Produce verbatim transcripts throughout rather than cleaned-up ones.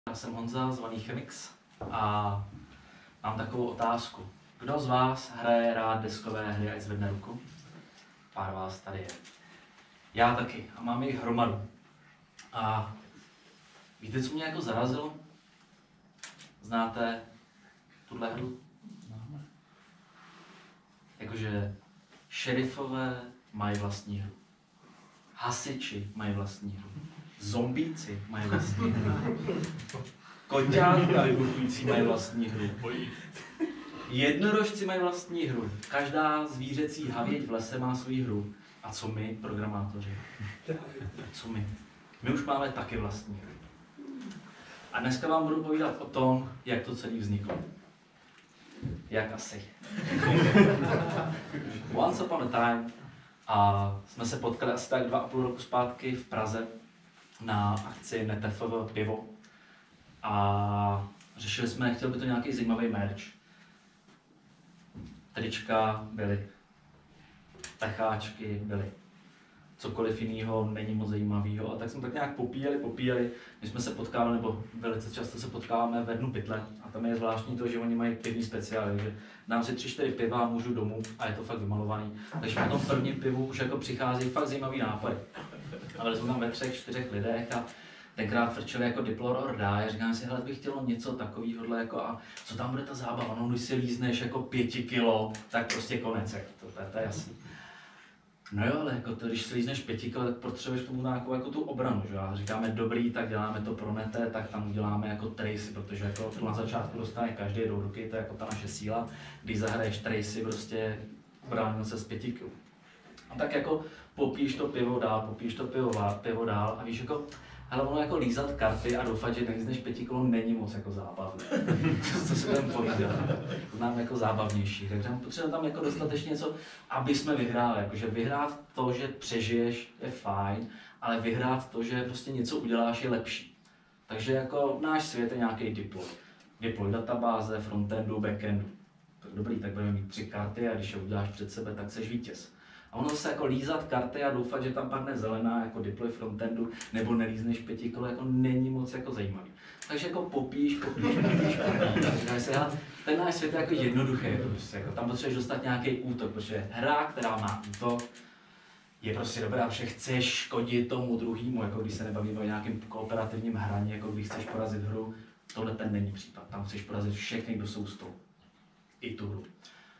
Já jsem Honza, zvaný Chemix, a mám takovou otázku. Kdo z vás hraje rád deskové hry, ať zvedne ruku? Pár vás tady je. Já taky a mám jich hromadu. A víte, co mě jako zarazilo? Znáte tuhle hru? Známe. Jakože šerifové mají vlastní hru. Hasiči mají vlastní hru. Zombíci mají vlastní hru. Koťátky a vybuchující mají vlastní hru. Jednorožci mají vlastní hru. Každá zvířecí havěť v lese má svou hru. A co my, programátoři? Co my? My už máme taky vlastní hru. A dneska vám budu povídat o tom, jak to celé vzniklo. Jak asi. Once upon a time a jsme se potkali asi tak dva a půl roku zpátky v Praze na akci N T F V pivo. A řešili jsme, chtěl by to nějaký zajímavý merch. Trička byly, pecháčky byly, cokoliv jiného není moc zajímavého. A tak jsme tak nějak popíjeli, popíjeli. My jsme se potkávali, nebo velice často se potkáváme ve Dnu pytle. A tam je zvláštní to, že oni mají pivní speciály, že dám si tři, čtyři piva a můžu domů a je to fakt vymalovaný. Takže po tom prvním pivu už jako přichází fakt zajímavý nápady. Ale jsme tam ve třech, čtyřech lidech a tenkrát frčeli jako Diplor or Die a říkám si, hele, bych chtěl něco takového, jako a co tam bude ta zábava, no když si lízneš jako pěti kilo, tak prostě konec, jako to, to, to je jasný. No jo, ale jako to, když si lízneš pěti kilo, tak potřebuješ tomu nějakou jako tu obranu, že? A říkáme dobrý, tak děláme to pro nete, tak tam uděláme jako tracy, protože jako to na začátku dostane každý do ruky, to je jako ta naše síla, když zahraješ tracy, prostě bránil se z pěti kilo. A tak jako popíš to pivo dál, popíš to pivo, pivo dál a víš jako, ale ono jako lízat karty a doufat, že než pěti kolo není moc jako zábavné. Co si budeme povídat, to nám jako zábavnější. Takže potřebujeme tam jako dostatečně něco, aby jsme vyhráli. Jakože vyhrát to, že přežiješ, je fajn, ale vyhrát to, že prostě něco uděláš, je lepší. Takže jako náš svět je nějaký deploy. Deploy databáze, frontendu, backendu. Tak dobrý, tak budeme mít tři karty a když je uděláš před sebe, tak seš vítěz. A ono zase jako lízat karty a doufat, že tam padne zelená jako deploy frontendu, nebo nelízneš pěti kolo, jako není moc jako zajímavý. Takže jako popíš, popíš, popíš, popíš. Ten náš svět je jako jednoduchý, prostě, jako tam potřebuješ dostat nějaký útok, protože hra, která má útok, je prostě dobrá, protože chceš škodit tomu druhému, jako když se nebavíme o nějakém kooperativním hraní, jako když chceš porazit hru, tohle ten není případ, tam chceš porazit všechny, kdo jsou s tou, i tu hru.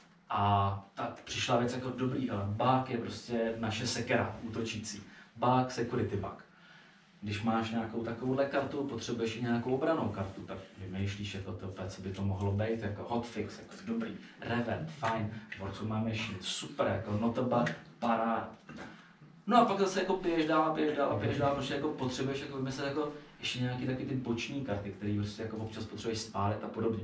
A tak přišla věc jako dobrý, ale bug je prostě naše sekera útočící. Bug, security bug. Když máš nějakou takovouhle kartu, potřebuješ i nějakou obranou kartu, tak vymýšlíš jako to, co by to mohlo být, jako hotfix, jako dobrý, revent, fajn, Warcraft machine, super, jako not a bug, paráda. No a pak zase jako piješ dál a piješ dál a piješ dál, protože jako potřebuješ jako vymyslet jako ještě nějaký takový ty boční karty, které prostě jako občas potřebuješ spálit a podobně.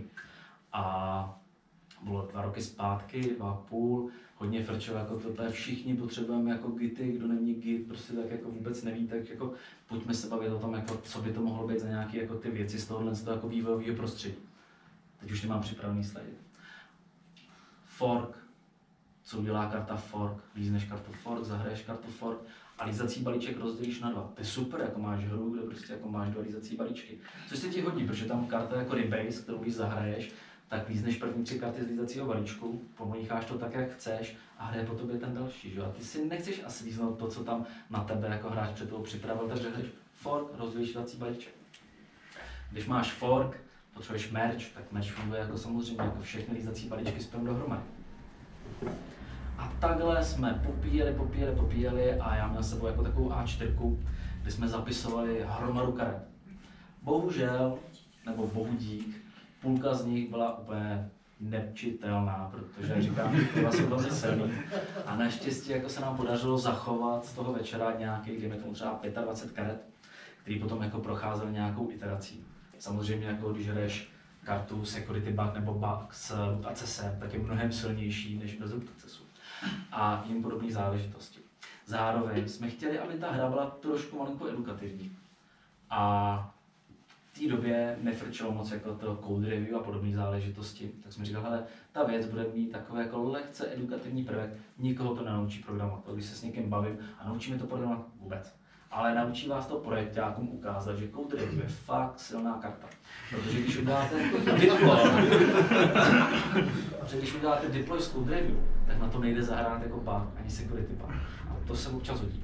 A bylo dva roky zpátky, dva a půl, hodně frčelo, jako tohle, všichni potřebujeme jako gity, kdo není git, prostě tak jako vůbec neví, tak jako pojďme se bavit o tom, jako, co by to mohlo být za nějaké jako ty věci z tohohle z toho jako vývojového prostředí. Teď už nemám připravený slide. Fork. Co udělá karta fork? Lízneš kartu fork, zahraješ kartu fork a lízací balíček rozdělíš na dva. To je super, jako máš hru, kde prostě jako máš dva lízací balíčky. Což se ti hodí, protože tam karta jako rebase, kterou když zahraješ, tak lízneš první tři karty z lízacího balíčku, pomícháš to tak, jak chceš a hraje po tobě ten další. Že? A ty si nechceš asi líznout to, co tam na tebe jako hráč před tebou připravil, takže hraješ fork, rozdělíš lízací balíček. Když máš fork, potřebuješ merch, tak merch funguje jako samozřejmě, jako všechny lízací balíčky spojím dohromady. A takhle jsme popíjeli, popíjeli, popíjeli a já měl s sebou jako takovou á čtyři, kde jsme zapisovali hromadu karet. Bohužel, nebo bohudík, půlka z nich byla úplně nečitelná, protože, jak říkám, byla jsou velmi silný. A naštěstí jako se nám podařilo zachovat z toho večera nějakých, dejme tomu třeba dvacet pět karet, který potom jako procházely nějakou iterací. Samozřejmě jako když hraješ kartu Security Bug nebo Bug s root accessem, tak je mnohem silnější než bez root accessu. A jim podobné záležitosti. Zároveň jsme chtěli, aby ta hra byla trošku malinko edukativní. A v té době nefrčilo moc jako to code review a podobné záležitosti, tak jsme říkali, hele, ta věc bude mít takový jako lehce edukativní prvek, nikoho to nenaučí programovat. Když se s někým bavím a naučíme to programovat vůbec. Ale naučí vás to projektákům ukázat, že code review je fakt silná karta. Protože když uděláte deploy, protože když uděláte deploy s code review, tak na to nejde zahrát jako bug, ani security bug. A to se občas hodí.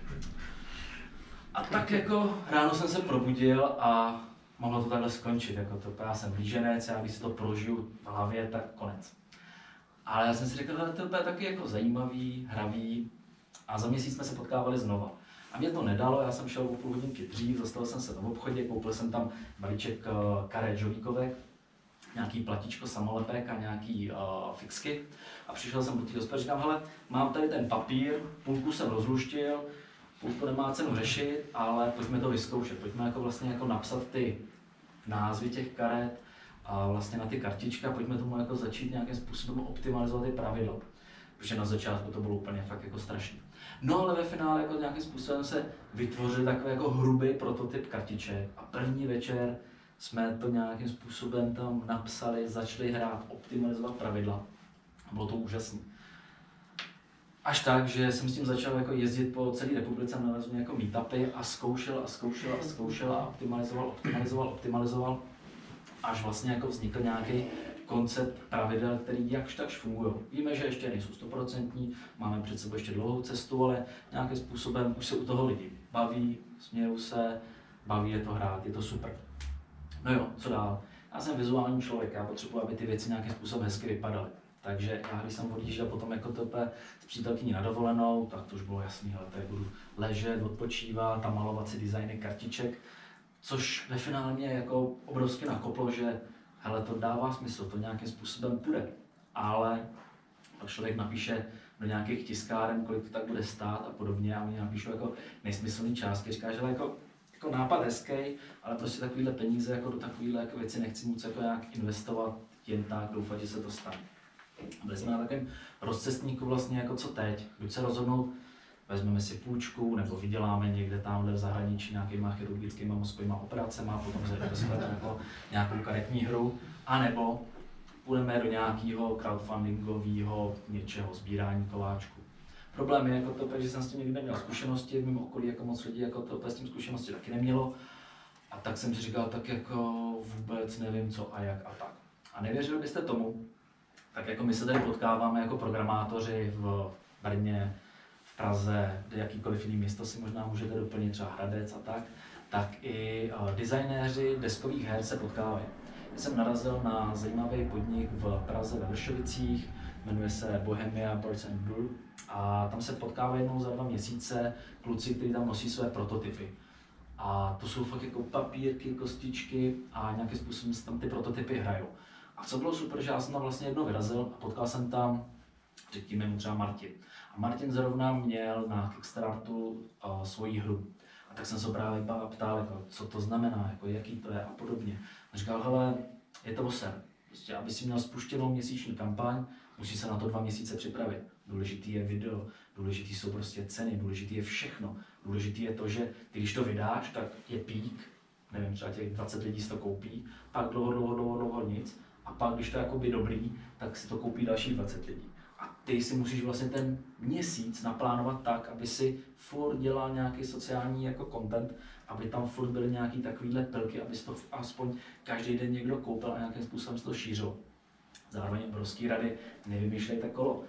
A tak jako ráno jsem se probudil a mohlo to takhle skončit. Jako to, já jsem blíženec, já když si to prožiju v hlavě, tak konec. Ale já jsem si řekl, že to je taky jako zajímavý, hravý a za měsíc jsme se potkávali znova. A mě to nedalo, já jsem šel o půl hodinky dřív, zastavil jsem se v obchodě, koupil jsem tam balíček karet žolíkovek, nějaký platíčko samolepek a nějaký uh, fixky. A přišel jsem do té hospody, říkám, hele, mám tady ten papír, půlku jsem rozluštil, půlku nemá cenu řešit, ale pojďme to vyzkoušet, pojďme jako vlastně jako napsat ty názvy těch karet a vlastně na ty kartička, pojďme tomu jako začít nějakým způsobem optimalizovat ty pravidla. Protože na začátku to bylo úplně fakt jako strašné. No ale ve finále jako nějakým způsobem se vytvořil takový jako hrubý prototyp kartiček a první večer jsme to nějakým způsobem tam napsali, začali hrát, optimalizovat pravidla a bylo to úžasné. Až tak, že jsem s tím začal jako jezdit po celé republice na různé jako meetupy a zkoušel a zkoušel a zkoušel a optimalizoval, optimalizoval, optimalizoval, až vlastně jako vznikl nějaký koncept pravidel, který jakž takž fungují. Víme, že ještě nejsou stoprocentní, máme před sebou ještě dlouhou cestu, ale nějakým způsobem už se u toho lidi baví, smějou se, baví je to hrát, je to super. No jo, co dál? Já jsem vizuální člověk, já potřebuji, aby ty věci nějakým způsobem hezky vypadaly. Takže já, když jsem odjížděl potom jako tope s přítelkyní na dovolenou, tak to už bylo jasný, ale tady budu ležet, odpočívat a malovat si designy kartiček, což ve finále mě jako obrovsky nakoplo, že hele, to dává smysl, to nějakým způsobem půjde, ale pak člověk napíše do nějakých tiskáren, kolik to tak bude stát a podobně a oni napíšou jako nesmyslný částky, říká, že jako, jako nápad hezký, ale prostě takovýhle peníze jako do takovýhle jako věci nechci moc jako nějak investovat jen tak, doufat, že se to stane. Byli jsme na takovém rozcestníku vlastně jako co teď, buď se rozhodnout, vezmeme si půjčku, nebo vyděláme někde tamhle v zahraničí nějakýma chirurgickýma mozkovýma operacemi a potom zainvestujeme jako nějakou karetní hru, anebo půjdeme do nějakého crowdfundingového něčeho, sbírání koláčku. Problém je jako to, že jsem s tím nikdy neměl zkušenosti, v mém okolí jako moc lidí jako to s tím zkušenosti taky nemělo. A tak jsem si říkal, tak jako vůbec nevím co a jak a tak. A nevěřili byste tomu, tak jako my se tady potkáváme jako programátoři v Brně, v Praze, kde jakýkoliv jiný město si možná můžete doplnit, třeba Hradec a tak, tak i designéři deskových her se potkávají. Já jsem narazil na zajímavý podnik v Praze ve Vršovicích, jmenuje se Bohemia Birds and Blue a tam se potkávají jednou za dva měsíce kluci, kteří tam nosí své prototypy. A to jsou fakt jako papírky, kostičky a nějakým způsobem se tam ty prototypy hrajou. A co bylo super, že já jsem tam vlastně jednou vyrazil a potkal jsem tam, řekněme mu třeba Martin. A Martin zrovna měl na Kickstarteru uh, svoji hru. A tak jsem se právě ptal, jako, co to znamená, jako, jaký to je a podobně. A říkal, hele, je to oser. Prostě, aby si měl spuštěnou měsíční kampaň, musí se na to dva měsíce připravit. Důležitý je video, důležitý jsou prostě ceny, důležitý je všechno. Důležitý je to, že ty, když to vydáš, tak je pík, nevím, třeba těch dvacet lidí si to koupí, pak dlouho, dlouho, dlouho, dlouho nic. A pak, když to je jakoby dobrý, tak si to koupí dalších dvacet lidí. A ty si musíš vlastně ten měsíc naplánovat tak, aby si furt dělal nějaký sociální jako content, aby tam furt byly nějaký takovýhle pilky, aby si to aspoň každý den někdo koupil a nějakým způsobem se to šířil. Zároveň obrovský rady, nevymýšlejte kolo.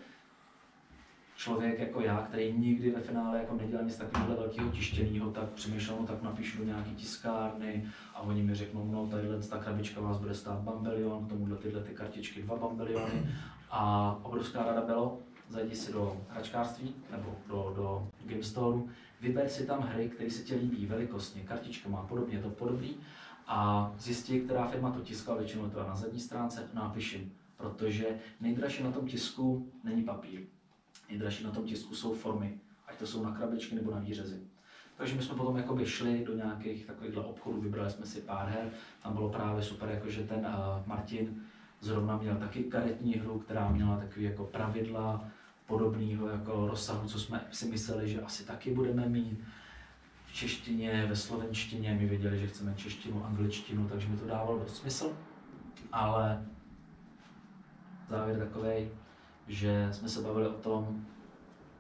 Člověk jako já, který nikdy ve finále jako nedělal nic takového velkého tištěného, tak přemýšlel, no, tak napíšu do nějaké tiskárny a oni mi řeknou, no tadyhle ta krabička vás bude stát bambilion, tomuhle tyhle ty kartičky dva bambiliony. A obrovská rada bylo, zajdi si do hračkářství nebo do, do game store, vyber si tam hry, které se ti líbí velikostně, kartička má podobně, to podobný a zjistí, která firma to tiskla, většinou to je na zadní stránce, napiš jim, protože nejdražší na tom tisku není papír. Nejdražší na tom tisku jsou formy, ať to jsou na krabičky nebo na výřezy. Takže my jsme potom jakoby šli do nějakých takovýchhle obchodů, vybrali jsme si pár her, tam bylo právě super, jakože ten uh, Martin zrovna měl taky karetní hru, která měla takový jako pravidla podobného jako rozsahu, co jsme si mysleli, že asi taky budeme mít v češtině, ve slovenštině, my věděli, že chceme češtinu, angličtinu, takže mi to dávalo dost smysl, ale závěr takovej, že jsme se bavili o tom,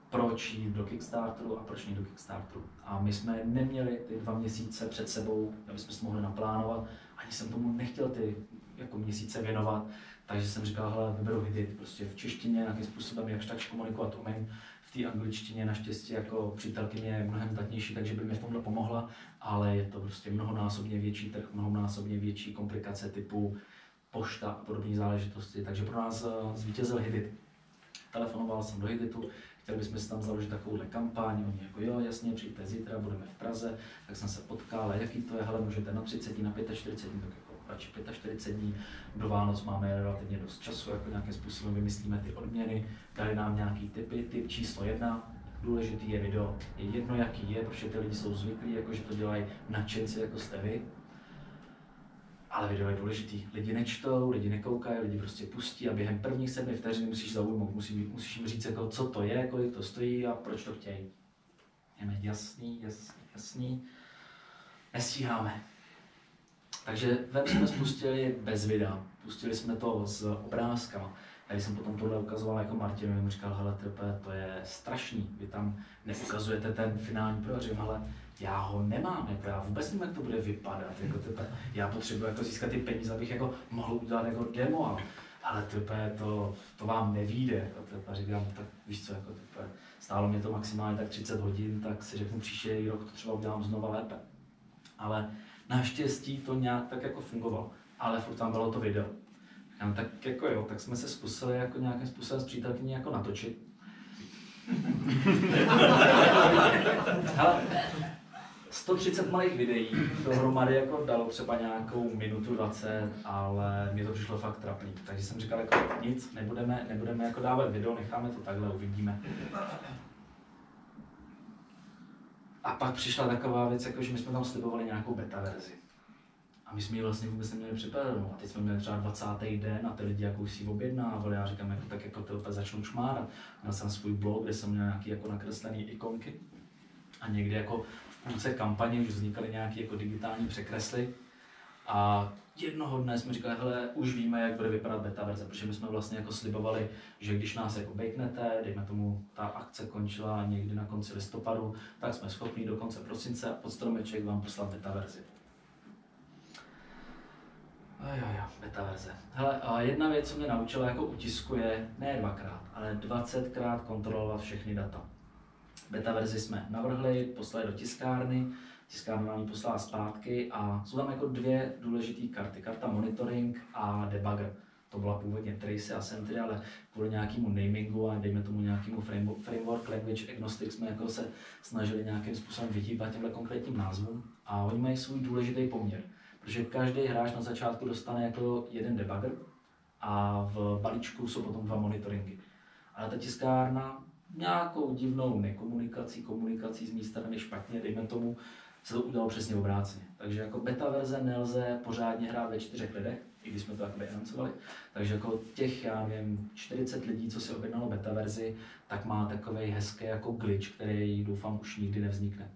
proč jít do Kickstarteru a proč jít do Kickstarteru. A my jsme neměli ty dva měsíce před sebou, aby jsme si mohli naplánovat, ani jsem tomu nechtěl ty jako měsíce věnovat, takže jsem říkal, hele, vyberu Hidit, prostě v češtině nějakým způsobem jakž tak komunikovat umím, v té angličtině naštěstí jako přítelkyně je mnohem zdatnější, takže by mi v tomhle pomohla, ale je to prostě mnohonásobně větší trh, mnohonásobně větší komplikace typu pošta a podobné záležitosti, takže pro nás zvítězil Hidit. Telefonoval jsem do Hiditu, chtěli bychom si tam založit takovouhle kampaň, oni jako jo, jasně, přijďte zítra, budeme v Praze, tak jsem se potkal, jaký to je, hele, můžete na třicet dní, na čtyřicet pět dní, tak jako radši čtyřicet pět dní, do Vánoc máme relativně dost času, jako nějakým způsobem vymyslíme ty odměny, dali nám nějaký tipy, tip číslo jedna, důležitý je video, je jedno jaký je, protože ty lidi jsou zvyklí, jako že to dělají nadšenci, jako jste vy. Ale video je důležitý. Lidi nečtou, lidi nekoukají, lidi prostě pustí a během prvních sedmi vteřin musíš zaujmout, musí, musíš jim říct, jako, co to je, kolik to stojí a proč to chtějí. Je mi jasný, jasný, jasný. Nestíháme. Takže web jsme spustili bez videa. Pustili jsme to s obrázkama. Já když jsem potom tohle ukazoval jako Martinu, jsem říkal, hele, type, to je strašný, vy tam neukazujete ten finální provařím, ale já ho nemám, jako já vůbec nevím, jak to bude vypadat, jako type, já potřebuji jako získat ty peníze, abych jako mohl udělat jako demo, ale type, to, to vám nevíde, jako type, říkám, tak víš co, jako type, stálo mě to maximálně tak třicet hodin, tak si řeknu příští rok to třeba udělám znova lépe. Ale naštěstí to nějak tak jako fungovalo, ale furt tam bylo to video. No, tak jako jo, tak jsme se zkusili jako nějakým způsobem s přítelkyní jako natočit. Hele, sto třicet malých videí dohromady jako dalo třeba nějakou minutu dvacet, ale mně to přišlo fakt trapný. Takže jsem říkal jako nic, nebudeme, nebudeme jako dávat video, necháme to takhle, uvidíme. A pak přišla taková věc, jako že my jsme tam slibovali nějakou beta verzi. A my jsme ji vlastně vůbec neměli připravenou. A teď jsme měli třeba dvacátý den a ty lidi jako už si objednávali. Já říkám, jako, tak jako ty opět začnou čmárat. Měl jsem svůj blog, kde jsem měl nějaké jako nakreslené ikonky. A někdy jako v půlce kampaně už vznikaly nějaké jako digitální překresly. A jednoho dne jsme říkali, hele, už víme, jak bude vypadat beta verze, protože my jsme vlastně jako slibovali, že když nás jako bejknete, dejme tomu, ta akce končila někdy na konci listopadu, tak jsme schopni do konce prosince a pod stromeček vám poslat beta verzi. Ajojo, beta verze. Hele, a jedna věc, co mě naučila jako u tisku, je ne dvakrát, ale dvacetkrát kontrolovat všechny data. Beta verzi jsme navrhli, poslali do tiskárny, tiskárna nám ji poslala zpátky a jsou tam jako dvě důležité karty. Karta monitoring a debugger. To byla původně Tracy a Sentry, ale kvůli nějakému namingu a dejme tomu nějakému framework language agnostic jsme jako se snažili nějakým způsobem vyhýbat těmhle konkrétním názvům a oni mají svůj důležitý poměr. Protože každý hráč na začátku dostane jako jeden debugger a v balíčku jsou potom dva monitoringy. Ale ta tiskárna nějakou divnou nekomunikací, komunikací z mé strany špatně, dejme tomu, se to udělalo přesně obráceně. Takže jako beta verze nelze pořádně hrát ve čtyřech lidech, i když jsme to jakoby anoncovali. Takže jako těch, já nevím, čtyřicet lidí, co si objednalo beta verzi, tak má takovej hezký jako glitch, který doufám už nikdy nevznikne.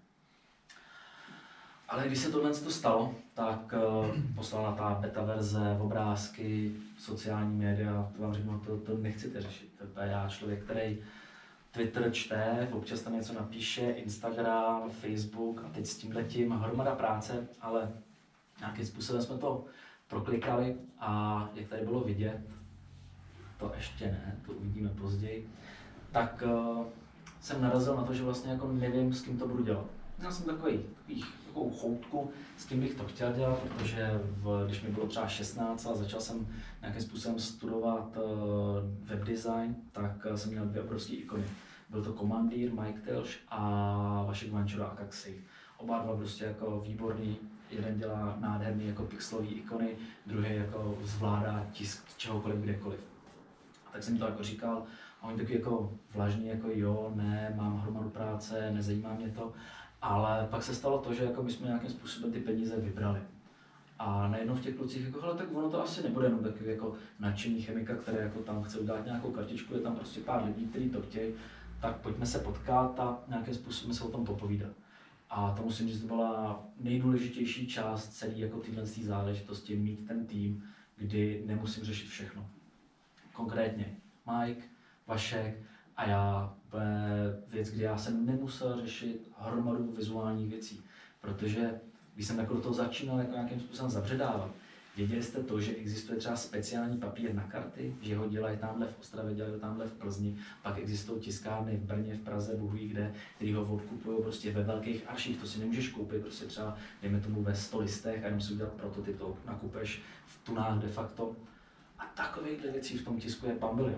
Ale když se tohle stalo, tak uh, poslala ta beta verze, obrázky, sociální média, to vám řeknu, to, to nechcete řešit. To je já člověk, který Twitter čte, občas tam něco napíše, Instagram, Facebook a teď s tímhletím hromada práce, ale nějakým způsobem jsme to proklikali a jak tady bylo vidět, to ještě ne, to uvidíme později, tak uh, jsem narazil na to, že vlastně jako nevím, s kým to budu dělat. Měl jsem takový, takový, takovou choutku, s kým bych to chtěl dělat, protože v, když mi bylo třeba šestnáct a začal jsem nějakým způsobem studovat uh, webdesign, tak uh, jsem měl dvě obrovské ikony. Byl to Komandýr, Mike Telš a Vašek Vančura a Kaxi. Oba dva prostě jako výborný, jeden dělá nádherný jako pixelový ikony, druhý jako zvládá tisk čehokoliv, kdekoliv. A tak jsem mi to jako říkal a oni taky jako vlažní, jako jo, ne, mám hromadu práce, nezajímá mě to. Ale pak se stalo to, že jako my jsme nějakým způsobem ty peníze vybrali. A najednou v těch klucích, jako, hele, tak ono to asi nebude jenom takový jako nadšený chemika, který jako tam chce udělat nějakou kartičku, je tam prostě pár lidí, kteří to chtějí, tak pojďme se potkat a nějakým způsobem se o tom popovídat. A to musím říct, to byla nejdůležitější část celé jako téhle záležitosti, mít ten tým, kdy nemusím řešit všechno. Konkrétně Mike, Vašek A já, věc, kdy já jsem nemusel řešit hromadu vizuálních věcí, protože když jsem jako do toho začínal jako nějakým způsobem zabředávat, věděli jste to, že existuje třeba speciální papír na karty, že ho dělají tamhle v Ostravě, dělají ho tamhle v Plzni, pak existují tiskárny v Brně, v Praze, Bůh ví kde, který ho odkupují prostě ve velkých arších, to si nemůžeš koupit, prostě třeba dejme tomu ve sto listech a jenom si udělat prototyp, to nakupeš v tunách de facto. A takovýchhle věcí v tom tisku je pambilion.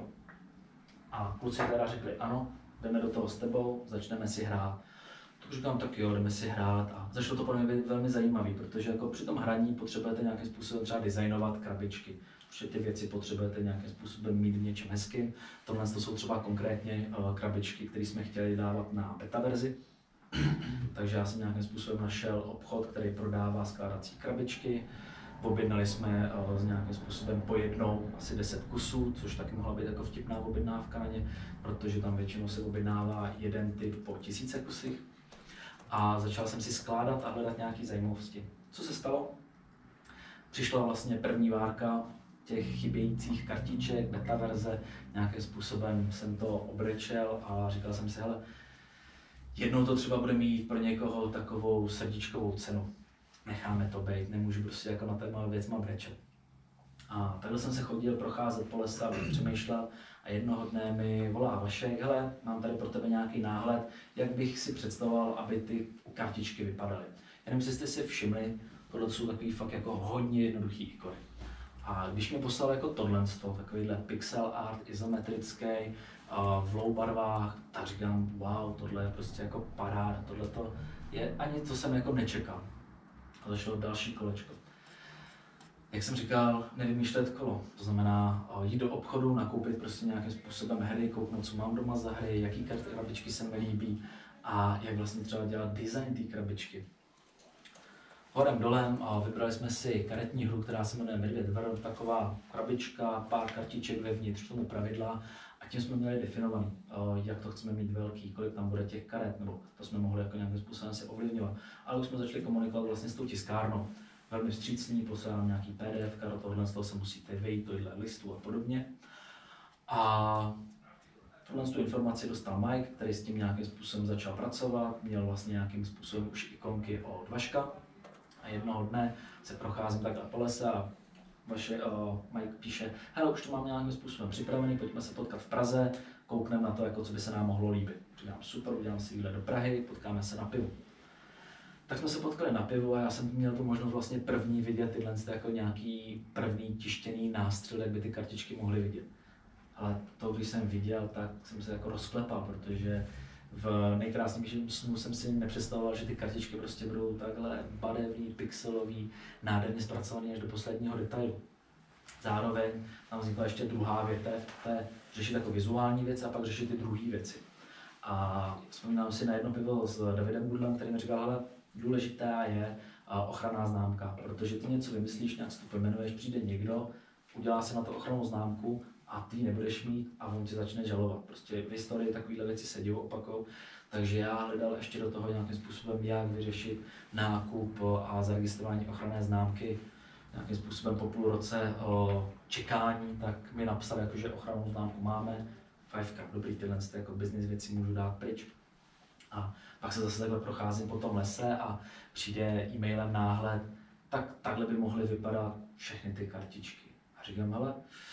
A kluci teda řekli ano, jdeme do toho s tebou, začneme si hrát. Tak říkám, tak jo, jdeme si hrát a začalo to pro mě být velmi zajímavý, protože jako při tom hraní potřebujete nějakým způsobem třeba designovat krabičky. Protože ty věci potřebujete nějakým způsobem mít v něčem hezkým. Tohle to jsou třeba konkrétně uh, krabičky, které jsme chtěli dávat na beta verzi. Takže já jsem nějakým způsobem našel obchod, který prodává skládací krabičky. Objednali jsme uh, s nějakým způsobem po jednou asi deset kusů, což taky mohla být jako vtipná objednávka na ně, protože tam většinou se objednává jeden typ po tisíce kusích. A začal jsem si skládat a hledat nějaké zajímavosti. Co se stalo? Přišla vlastně první várka těch chybějících kartiček, beta verze, nějakým způsobem jsem to obrečel a říkal jsem si, hele, jednou to třeba bude mít pro někoho takovou srdíčkovou cenu. Necháme to být, nemůžu prostě jako na téma věcma brečet. A takhle jsem se chodil procházet po lese a přemýšlel a jednoho dne mi volá Vašek, hele, mám tady pro tebe nějaký náhled, jak bych si představoval, aby ty kartičky vypadaly. Jenom si jste si všimli, tohle jsou takový fakt jako hodně jednoduchý ikony. A když mi poslal jako tohle, takovýhle pixel art, izometrický, v low barvách, tak říkám, wow, tohle je prostě jako paráda, tohle to je ani to jsem jako nečekal. A začalo další kolečko. Jak jsem říkal, nevymýšlet kolo, to znamená jít do obchodu, nakoupit prostě nějakým způsobem hry, kouknout, co mám doma za hry, jaký krabičky se mi líbí a jak vlastně třeba dělat design té krabičky. Horem dolem a vybrali jsme si karetní hru, která se jmenuje Medvěd Vrn, taková krabička, pár kartiček vevnitř, tomu pravidla a tím jsme měli definovaný, jak to chceme mít velký, kolik tam bude těch karet, nebo to jsme mohli jako nějakým způsobem si ovlivňovat. Ale už jsme začali komunikovat vlastně s tou tiskárnou. Velmi vstřícný, posílám nějaký P D F, do tohohle z toho se musíte vejít, tohle listu a podobně. A tuhle tu informaci dostal Mike, který s tím nějakým způsobem začal pracovat, měl vlastně nějakým způsobem už ikonky od Vaška. A jednoho dne se procházím takhle po lese a vaše, uh, Mike píše, hele, už to mám nějakým způsobem připravený, pojďme se potkat v Praze, koukneme na to, jako co by se nám mohlo líbit. Říkám, super, udělám si výlet do Prahy, potkáme se na pivu. Tak jsme se potkali na pivu a já jsem měl tu možnost vlastně první vidět tyhle jako nějaký první tištěný nástřel, jak by ty kartičky mohly vidět. Ale to, když jsem viděl, tak jsem se jako rozklepal, protože v nejkrásnějším snu jsem si nepředstavoval, že ty kartičky prostě budou takhle barevný, pixelový, nádherně zpracovaný až do posledního detailu. Zároveň tam vznikla ještě druhá větev, to je řešit jako vizuální věci a pak řešit ty druhé věci. A vzpomínám si na jedno pivo s Davidem Budlem, který mi říkal, hele, důležitá je ochranná známka, protože ty něco vymyslíš, nějak si to pojmenuješ, přijde někdo, udělá si na to ochrannou známku a ty ji nebudeš mít a on tě začne žalovat. Prostě v historii takovéhle věci se dějou, opakou. Takže já hledal ještě do toho nějakým způsobem, jak vyřešit nákup a zaregistrování ochranné známky. Nějakým způsobem po půl roce o čekání, tak mi napsal, jako, že ochrannou známku máme. Fajfka, dobrý, tyhle jako business věci můžu dát pryč. A pak se zase takhle procházím po tom lese a přijde e-mailem náhled, tak takhle by mohly vypadat všechny ty kartičky. A říkám, hele,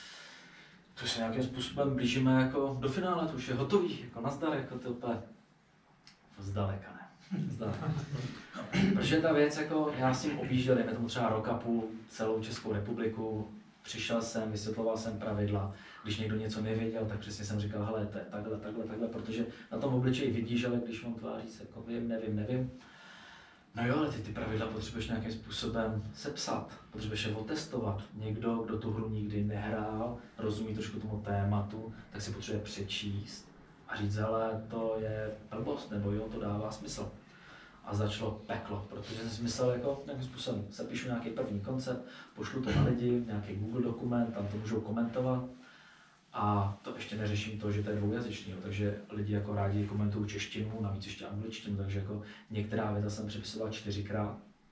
to se nějakým způsobem blížíme jako do finále, to už je hotový, jako nazdar, jako to úplně zdaleka ne. Zdaleka. Protože ta věc, jako já s tím objížděl, dejme tomu třeba rok a půl, celou Českou republiku, přišel jsem, vysvětloval jsem pravidla, když někdo něco nevěděl, tak přesně jsem říkal, hele, to je takhle, takhle, takhle, protože na tom obličeji vidíš, ale když on tváří se jako vím, nevím, nevím. No jo, ale ty ty pravidla potřebuješ nějakým způsobem sepsat, potřebuješ je otestovat. Někdo, kdo tu hru nikdy nehrál, rozumí trošku tomu tématu, tak si potřebuje přečíst a říct, ale to je blbost, nebo jo, to dává smysl. A začalo peklo, protože jsem si myslel, jako nějakým způsobem sepíšu nějaký první koncept, pošlu to na lidi, nějaký Google dokument, tam to můžou komentovat. A to ještě neřeším to, že to je dvoujazyčný, takže lidi jako rádi komentují češtinu, navíc ještě angličtinu, takže jako některá věta jsem přepisoval čtyřikrát.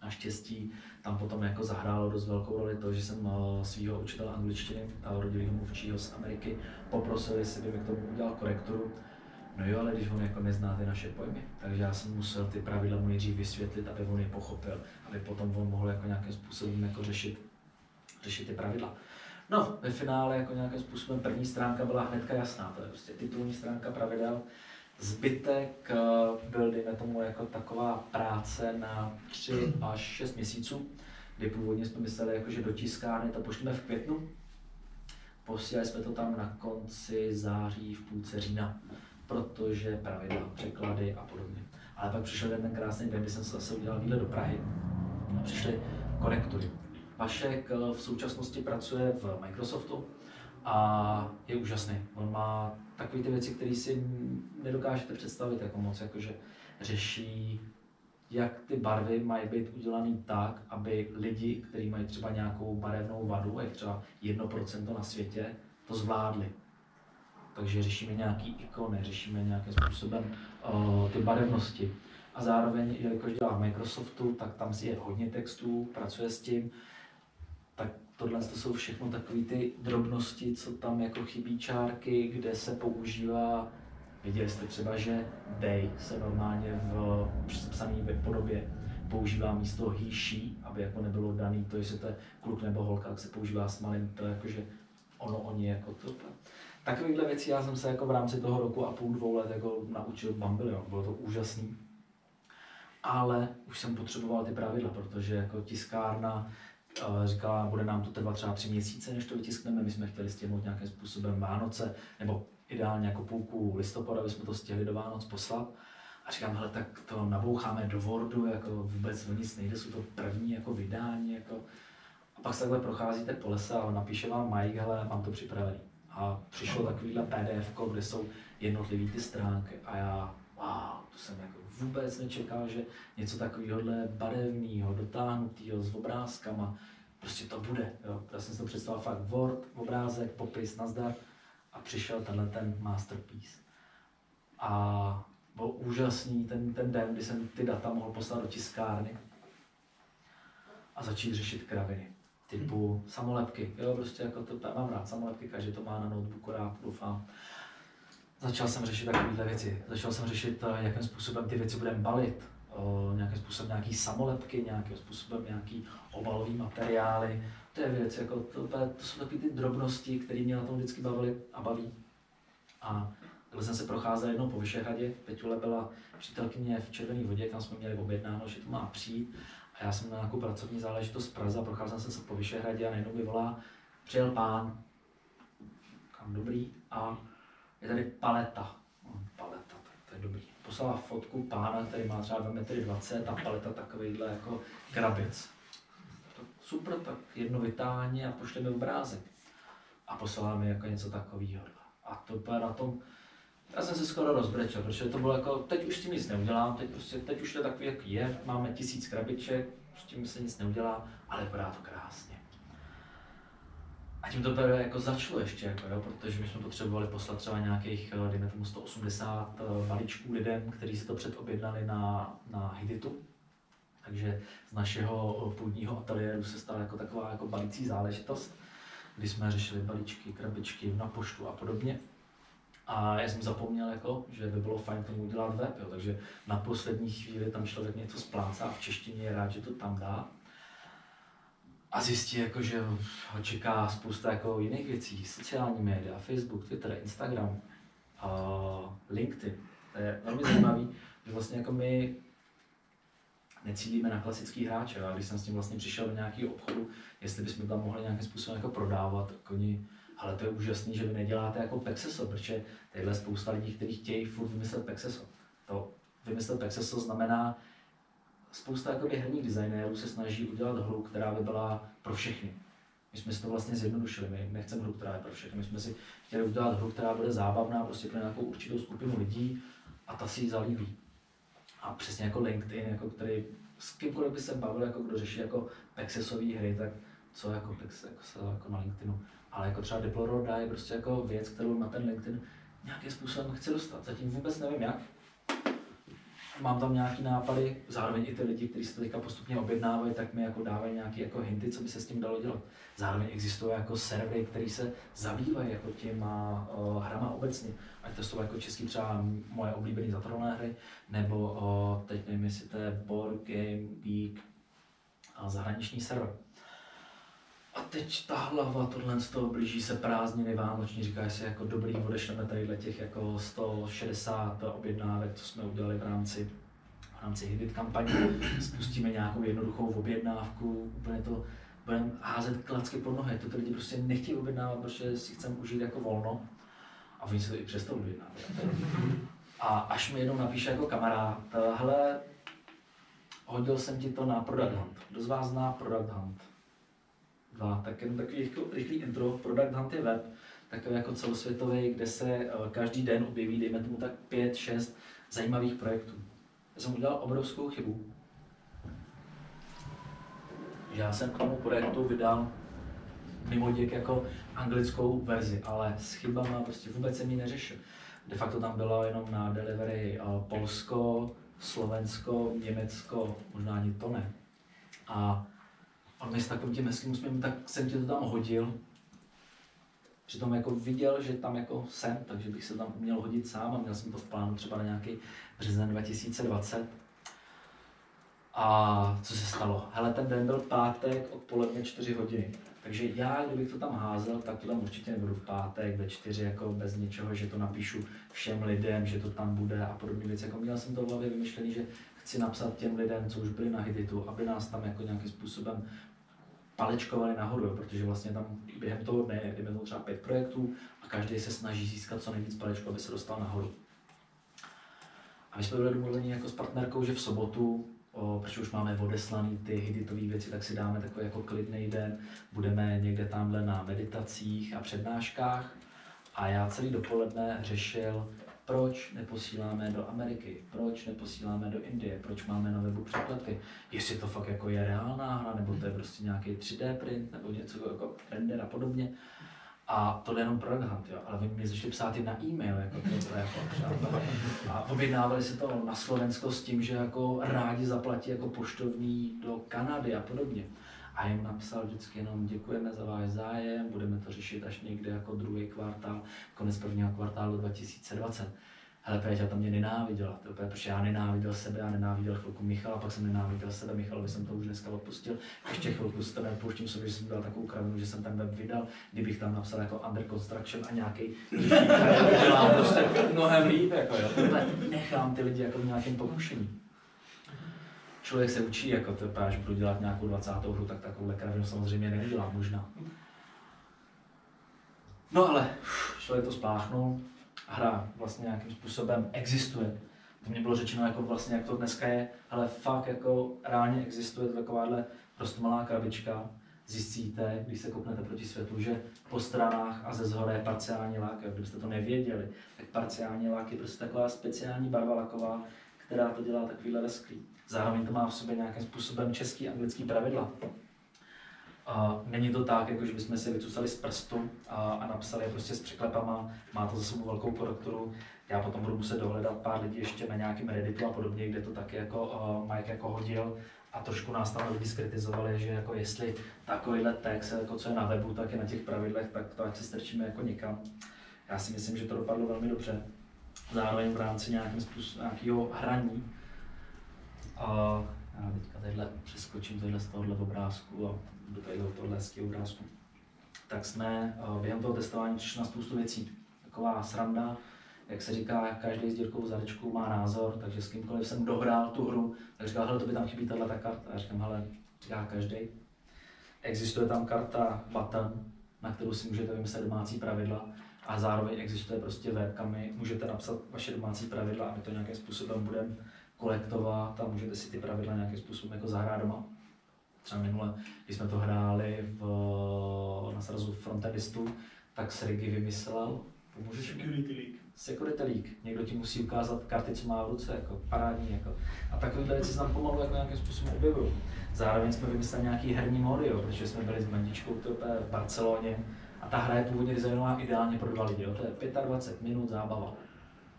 Naštěstí tam potom jako zahrálo dost velkou roli to, že jsem svého učitele angličtiny, rodilého mluvčího z Ameriky, poprosil, jestli by mi k tomu udělal korekturu. No jo, ale když on jako nezná ty naše pojmy, takže já jsem musel ty pravidla mu nejdřív vysvětlit, aby on je pochopil, aby potom on mohl jako nějakým způsobem jako řešit, řešit ty pravidla. No, ve finále jako nějakým způsobem první stránka byla hnedka jasná, to je prostě titulní stránka pravidel. Zbytek byl, dejme tomu, jako taková práce na tři až šest měsíců, kdy původně jsme mysleli, jako, že do tiskárny to pošleme v květnu. Posílali jsme to tam na konci září, v půlce října, protože pravidla, překlady a podobně. Ale pak přišel ten krásný den, kdy jsem se zase udělal výlet do Prahy a přišly korektury. Vašek v současnosti pracuje v Microsoftu a je úžasný. On má takové ty věci, které si nedokážete představit jako moc, jakože řeší, jak ty barvy mají být udělané tak, aby lidi, kteří mají třeba nějakou barevnou vadu, jak třeba jedno procento na světě, to zvládli. Takže řešíme nějaký ikony, řešíme nějakým způsobem uh, ty barevnosti. A zároveň, jelikož dělá v Microsoftu, tak tam je hodně textů, pracuje s tím. Tak tohle to jsou všechno takové ty drobnosti, co tam jako chybí čárky, kde se používá. Viděli jste třeba, že they se normálně v přepsané podobě používá místo he, she, aby jako nebylo daný to, jestli to je kluk nebo holka, jak se používá s malým, to jakože ono, oni jako to. Takovýhle věci já jsem se jako v rámci toho roku a půl, dvou let jako naučil bambilion, bylo to úžasný. Ale už jsem potřeboval ty pravidla, protože jako tiskárna říkala, bude nám to trvat třeba tři měsíce, než to vytiskneme, my jsme chtěli stihnout nějakým způsobem Vánoce, nebo ideálně jako půlku listopadu, aby jsme to stihli do Vánoc poslat. A říkám, hele, tak to naboucháme do Wordu, jako vůbec o nic nejde, jsou to první jako vydání. Jako. A pak se takhle procházíte po lese a napíše vám Mike, hele, mám to připravený. A přišlo takovýhle P D F, kde jsou jednotlivý ty stránky a já, wow, to jsem jako vůbec nečekal, že něco takového barevného, dotáhnutého s obrázkama, prostě to bude. Jo. Já jsem si to představil fakt Word, obrázek, popis, nazdar a přišel tenhle ten masterpiece. A byl úžasný ten, ten den, kdy jsem ty data mohl poslat do tiskárny a začít řešit kraviny. Typu samolepky, jo, prostě jako to, mám rád samolepky, každý to má na notebooku rád, doufám. Začal jsem řešit takovéhle věci. Začal jsem řešit, jakým způsobem ty věci budeme balit, nějakým způsobem nějaký samolepky, nějakým způsobem nějaký obalový materiály. To je věc, jako to, to jsou takové ty drobnosti, které mě na tom vždycky bavily a baví. A takhle jsem se procházel jednou po Vyšehradě, Peťule byla přítelkyně v Červené Vodě, tam jsme měli objednáno, že to má přijít. A já jsem na nějakou pracovní záležitost v Praze a procházel jsem se po Vyšehradě a najednou mi volá, přijel pán, kam dobrý, a je tady paleta. No, paleta, tak to je dobrý. Poslala fotku pána, který má třeba dva metry dvacet a paleta takovýhle jako krabic. To super, tak jedno vytáhání a pošle mi obrázek. A poslala mi jako něco takového. A to úplně na tom, já jsem se skoro rozbrečel, protože to bylo jako, teď už s tím nic neudělám, teď, prostě, teď už to je takový, jak je, máme tisíc krabiček, s tím se nic neudělá, ale vypadá to krásně. A tím to jako začalo ještě, jako, jo, protože my jsme potřebovali poslat třeba nějakých, dejme tomu sto osmdesát balíčků lidem, kteří si to předobjednali na, na Hiditu. Takže z našeho půdního ateliéru se stala jako taková jako balící záležitost, kdy jsme řešili balíčky, krabičky na poštu a podobně. A já jsem zapomněl, jako, že by bylo fajn tomu udělat web, jo, takže na poslední chvíli tam člověk něco splácá v češtině, je rád, že to tam dá. A zjistí, jako, že ho čeká spousta jako jiných věcí, sociální média, Facebook, Twitter, Instagram, uh, LinkedIn. To je velmi zajímavý, že vlastně jako my necílíme na klasický hráče. A když jsem s tím vlastně přišel do nějakého obchodu, jestli bychom tam mohli nějakým způsobem jako prodávat, tak oni, ale to je úžasný, že vy neděláte jako Pexeso, protože tadyhle spousta lidí, kteří chtějí furt vymyslet Pexeso. To vymyslet Pexeso znamená, spousta jakoby herních designérů se snaží udělat hru, která by byla pro všechny. My jsme si to vlastně zjednodušili, my nechceme hru, která je pro všechny. My jsme si chtěli udělat hru, která bude zábavná prostě pro nějakou určitou skupinu lidí a ta si ji zalíbí. A přesně jako LinkedIn, jako který s kýmkoliv by se bavil, jako kdo řeší jako Pexesové hry, tak co jako Pex, jako, se, jako na LinkedInu. Ale jako třeba Diploroda je prostě jako věc, kterou na ten LinkedIn nějakým způsobem chci dostat. Zatím vůbec nevím jak. mám tam nějaký nápady, zároveň i ty lidi, kteří se to teďka postupně objednávají, tak mi jako dávají nějaké jako hinty, co by se s tím dalo dělat. Zároveň existují jako servery, které se zabývají jako těma uh, hrama obecně. Ať to jsou jako český třeba moje oblíbené zatrolné hry, nebo uh, teď nevím, jestli to je Board Game Geek a zahraniční server. A teď ta hlava, tohle z toho blíží se prázdniny vánoční, říká si jako dobrý, odešleme tadyhle těch jako sto šedesát objednávek, co jsme udělali v rámci, v rámci Hibit kampaně. Spustíme nějakou jednoduchou objednávku, úplně to budeme házet klacky pod nohy. To ty lidi prostě nechtějí objednávat, protože si chceme užít jako volno. A oni se to i přesto objednávají. A až mi jednou napíše jako kamarád, hele, hodil jsem ti to na Product Hunt. Kdo z vás zná Product Hunt? Dva, tak jenom takový jako rychlý intro. Product Hunt je web, takový jako celosvětový, kde se každý den objeví, dejme tomu tak pět, šest zajímavých projektů. Já jsem udělal obrovskou chybu. Já jsem k tomu projektu vydal mimo děk jako anglickou verzi, ale s chybama prostě vůbec jsem ji neřešil. De facto tam bylo jenom na delivery Polsko, Slovensko, Německo, možná ani to ne. A on mi s takovým tím hezkým úsměvem, tak jsem ti to tam hodil. Přitom jako viděl, že tam jako jsem, takže bych se tam měl hodit sám a měl jsem to v plánu třeba na nějaký březen dva tisíce dvacet. A co se stalo? Hele, ten den byl pátek, odpoledne čtyři hodiny. Takže já, kdybych to tam házel, tak to tam určitě nebudu v pátek ve čtyři, jako bez ničeho, že to napíšu všem lidem, že to tam bude a podobné věci. Jako měl jsem to v hlavě vymyšlený, že chci napsat těm lidem, co už byli na Hibitu, aby nás tam jako nějakým způsobem palečkovali nahoru, protože vlastně tam během toho dne je třeba pět projektů a každý se snaží získat co nejvíc palečku, aby se dostal nahoru. A my jsme byli domluveni jako s partnerkou, že v sobotu, o, protože už máme odeslaný ty hibitové věci, tak si dáme takový jako klidný den, budeme někde tamhle na meditacích a přednáškách a já celý dopoledne řešil, proč neposíláme do Ameriky, proč neposíláme do Indie, proč máme na webu překlepy, jestli to fakt jako je reálná hra, nebo to je prostě nějaký tři dé print, nebo něco jako render a podobně. A to je jenom Product Hunt, jo, ale oni mi začali psát i na e-mail, jako to jako přátelé. A objednávali si to na Slovensko s tím, že jako rádi zaplatí jako poštovní do Kanady a podobně. A jim napsal vždycky jenom děkujeme za váš zájem, budeme to řešit až někde jako druhý kvartál, konec prvního kvartálu dva tisíce dvacet. Hele, Péťa to mě nenáviděla, to úplně, protože já nenáviděl sebe, já nenáviděl chvilku Michala, pak jsem nenáviděl sebe, Michalovi jsem to už dneska odpustil. Ještě chvilku si to neodpouštím sobě, že jsem dal takovou kravinu, že jsem ten web vydal, kdybych tam napsal jako under construction a nějaký dělám prostě mnohem líp, jako jo, tohle nechám ty lidi jako v nějakém pokušení. Člověk se učí, jako to, až budu dělat nějakou dvacátou hru, tak takovouhle kravinu samozřejmě neudělám, možná. No ale člověk to spláchnul. Hra vlastně nějakým způsobem existuje. To mě bylo řečeno jako vlastně, jak to dneska je, ale fakt jako reálně existuje takováhle prostě malá krabička. Zjistíte, když se kouknete proti světlu, že po stranách a ze zhora je parciální lak. Kdybyste to nevěděli, tak parciální lak je prostě taková speciální barva laková, která to dělá takovýhle lesklý. Zároveň to má v sobě nějakým způsobem český, anglický pravidla. Uh, není to tak, jako že bychom si vycucali z prstu uh, a napsali prostě s překlepama, má to za sebou velkou korekturu. Já potom budu muset dohledat pár lidí ještě na nějakém Redditu a podobně, kde to taky jako uh, Mike jako hodil a trošku nás tam lidi skritizovali, že jako jestli takovýhle text, jako co je na webu, tak je na těch pravidlech, tak to ať se strčíme jako někam. Já si myslím, že to dopadlo velmi dobře. Zároveň v rámci nějakým způsobem, nějakého hraní. Uh, já teďka tadyhle přeskočím tadyhle z tohohle obrázku a do tohohle hezkého obrázku. Tak jsme uh, během toho testování přišli na spoustu věcí. Taková sranda, jak se říká, každý s dírkou v zadečku má názor, takže s kýmkoliv jsem dohrál tu hru, tak říkal, hele, to by tam chybí tato ta karta. A já říkám, hele, já každý. Existuje tam karta button, na kterou si můžete vymyslet domácí pravidla a zároveň existuje prostě web, kam můžete napsat vaše domácí pravidla a my to nějakým způsobem budeme kolektovat a můžete si ty pravidla nějakým způsobem jako zahrát doma. Třeba minule, když jsme to hráli v, na srazu frontendistu, tak Sergej vymyslel, pomůžeš? Security League. Security League. Někdo ti musí ukázat karty, co má v ruce, jako parádní. Jako. A takovéhle věci se tam pomalu jako nějakým způsobem objevují. Zároveň jsme vymysleli nějaký herní mody, jo, protože jsme byli s Mandičkou v Barceloně a ta hra je původně designovaná ideálně pro dva lidi. Jo. To je dvacet pět minut zábava.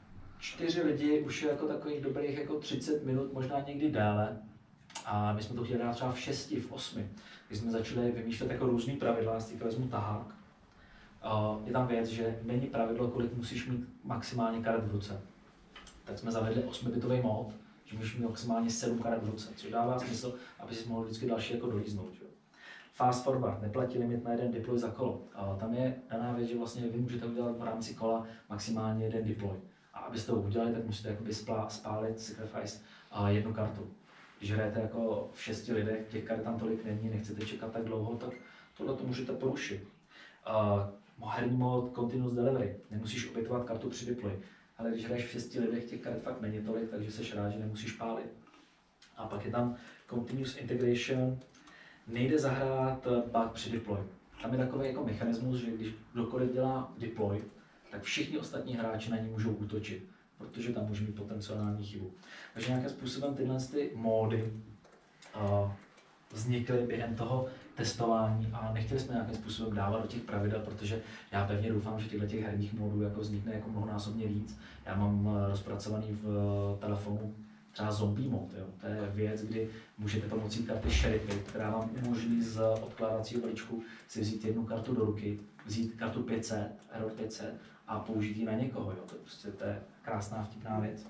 čtyři lidi už je jako takových dobrých jako třicet minut, možná někdy déle. A my jsme to chtěli dát třeba v šesti, v osmi. Když jsme začali vymýšlet jako různý pravidla, z teďka vezmu tahák. Uh, je tam věc, že není pravidlo, kolik musíš mít maximálně karet v ruce. Tak jsme zavedli osmibitový mód, že můžeš mít maximálně sedm karet v ruce, což dává smysl, aby si mohl vždycky další jako dolíznout. Že? Fast forward, neplatí limit na jeden deploy za kolo. Uh, tam je daná věc, že vlastně vy můžete udělat v rámci kola maximálně jeden deploy. A abyste ho udělali, tak musíte jakoby spálit, sacrifice uh, jednu kartu. Když hrajete jako v šesti lidech, těch karet tam tolik není, nechcete čekat tak dlouho, tak tohle to můžete porušit. Uh, herní mod Continuous Delivery, nemusíš obětovat kartu při deploy. Ale když hraješ v šesti lidech, těch karet fakt není tolik, takže seš rád, že nemusíš pálit. A pak je tam Continuous Integration, nejde zahrát bug při deploy. Tam je takový jako mechanismus, že když kdokoliv dělá deploy, tak všichni ostatní hráči na ní můžou útočit, protože tam může mít potenciální chybu. Takže nějakým způsobem tyhle ty módy uh, vznikly během toho testování a nechtěli jsme nějakým způsobem dávat do těch pravidel, protože já pevně doufám, že těchto těch herních módů jako vznikne jako mnohonásobně víc. Já mám uh, rozpracovaný v uh, telefonu třeba zombie mod, jo. To je věc, kdy můžete pomocí karty Sheriffy, která vám umožní z odkládacího balíčku si vzít jednu kartu do ruky, vzít kartu pět set, Error pět set a použít ji na někoho. Jo. To, je prostě, to je krásná vtipná věc.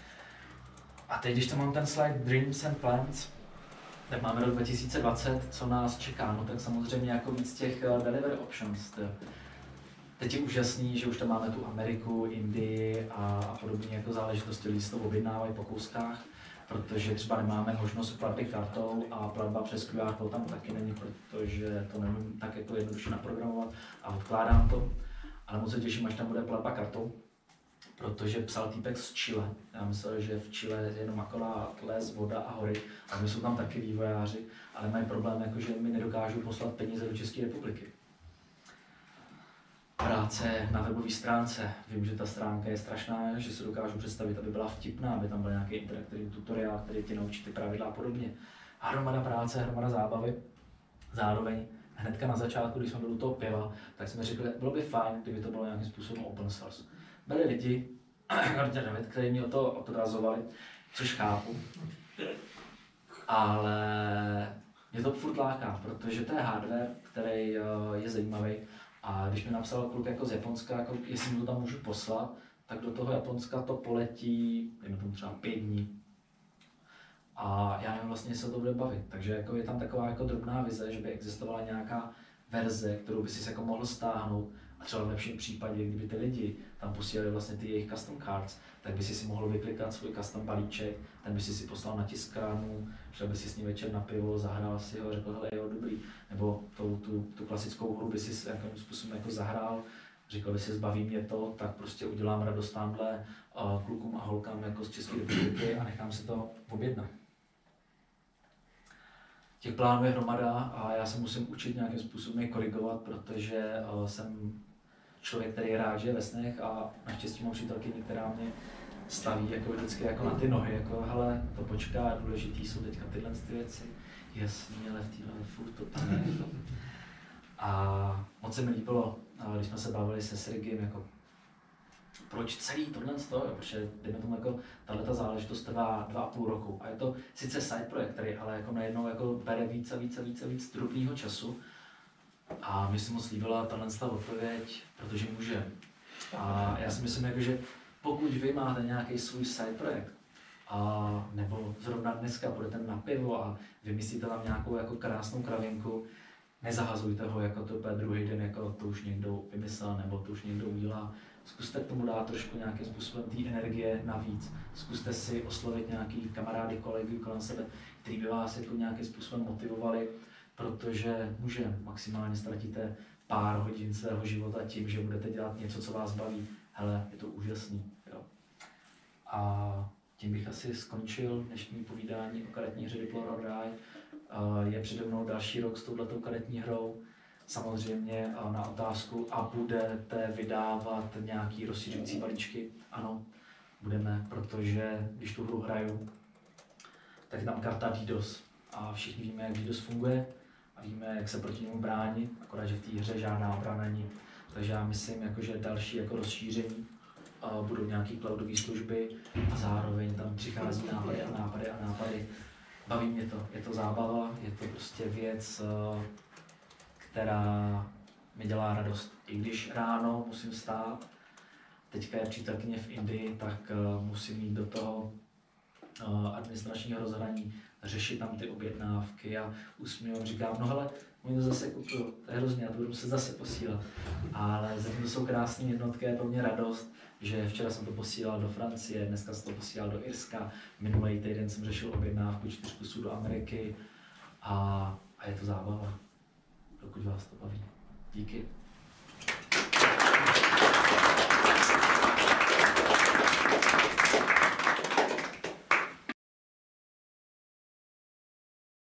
A teď, když tam mám ten slide Dreams and Plans, tak máme rok dva tisíce dvacet, co nás čeká, no tak samozřejmě jako víc těch uh, delivery options. Teď je úžasný, že už tam máme tu Ameriku, Indii a, a podobně jako záležitosti, lidi to objednávají po kouskách, protože třeba nemáme možnost platby kartou a platba přes Q R tam taky není, protože to nemůžu tak jako jednoduše naprogramovat a odkládám to. Ale moc se těším, až tam bude platba kartou, protože psal týpek z Chile. Já myslel, že v Chile je jenom akorát les, voda a hory, a my jsou tam taky vývojáři, ale mají problém, jako, že mi nedokážou poslat peníze do České republiky. Práce na webové stránce. Vím, že ta stránka je strašná, že si dokážu představit, aby byla vtipná, aby tam byl nějaký interaktivní tutoriál, který tě naučí ty pravidla a podobně. A hromada práce, hromada zábavy. Zároveň hnedka na začátku, když jsme byli u toho piva, tak jsme řekli, bylo by fajn, kdyby to bylo nějakým způsobem open source. Byli lidi, kteří mě o to odrazovali, což chápu, ale mě to furt láká, protože to je hardware, který je zajímavý. A když mi napsal kluk jako z Japonska, jako jestli mu to tam můžu poslat, tak do toho Japonska to poletí, dejme tomu třeba pět dní. A já nevím vlastně, jestli se to bude bavit. Takže jako je tam taková jako drobná vize, že by existovala nějaká verze, kterou by si jako mohl stáhnout. A třeba v lepším případě, kdyby ty lidi tam posílali vlastně ty jejich custom cards, tak by si si mohl vyklikat svůj custom balíček, ten by si si poslal na tiskárnu, šel by si s ním večer na pivo, zahrál si ho, řekl, hele, jo, dobrý. Nebo tu, tu, tu klasickou hru by si nějakým způsobem jako zahrál, říkal by si, zbaví mě to, tak prostě udělám radost tamhle uh, klukům a holkám jako z České republiky a nechám si to objednat. Těch plánů je hromada a já se musím učit nějakým způsobem je korigovat, protože uh, jsem člověk, který je rád, že je ve snech a naštěstí mám přítelkyni, která mě staví jako vždycky jako na ty nohy, jako hele, to počká, důležitý jsou teďka tyhle ty věci, jasný, ale v téhle furt to tam je. A moc se mi líbilo, když jsme se bavili se Sergiem, jako proč celý tohle stojí, protože dejme tomu jako tato záležitost trvá dva a půl roku a je to sice side projekt, který ale jako najednou jako bere více, více, více, víc drobného času a mi se moc líbila tato odpověď, protože může. A já si myslím, jako, že pokud vy máte nějaký svůj side projekt a nebo zrovna dneska půjdete na pivo a vymyslíte tam nějakou jako krásnou kravinku, nezahazujte ho jako to druhý den, jako to už někdo vymyslel nebo to už někdo udělá. Zkuste k tomu dát trošku nějakým způsobem té energie navíc. Zkuste si oslovit nějaký kamarády, kolegy kolem sebe, kteří by vás jako nějakým způsobem motivovali, protože může maximálně ztratíte pár hodin svého života tím, že budete dělat něco, co vás baví. Hele, je to úžasný. Jo. A tím bych asi skončil dnešní povídání o karetní hře Diplo or Die. Je přede mnou další rok s touhletou karetní hrou. Samozřejmě na otázku, a budete vydávat nějaký rozšířující balíčky? Ano, budeme, protože když tu hru hraju, tak je tam karta DDoS. A všichni víme, jak DDoS funguje a víme, jak se proti němu bránit, akorát, že v té hře žádná obrana není. Takže já myslím, jako, že další jako rozšíření uh, budou nějaké cloudové služby a zároveň tam přichází nápady a nápady a nápady. Baví mě to, je to zábava, je to prostě věc, uh, která mi dělá radost. I když ráno musím stát, teďka je přítelkyně v Indii, tak uh, musím jít do toho uh, administračního rozhraní, řešit tam ty objednávky a usměju, říkám, no hele, oni to zase kupuju, to je hrozně, já to budu muset zase posílat. Ale zatím to jsou krásné jednotky, je to mě radost, že včera jsem to posílal do Francie, dneska jsem to posílal do Irska, minulý týden jsem řešil objednávku čtyř kusů do Ameriky a, a je to zábava, dokud vás to baví. Díky.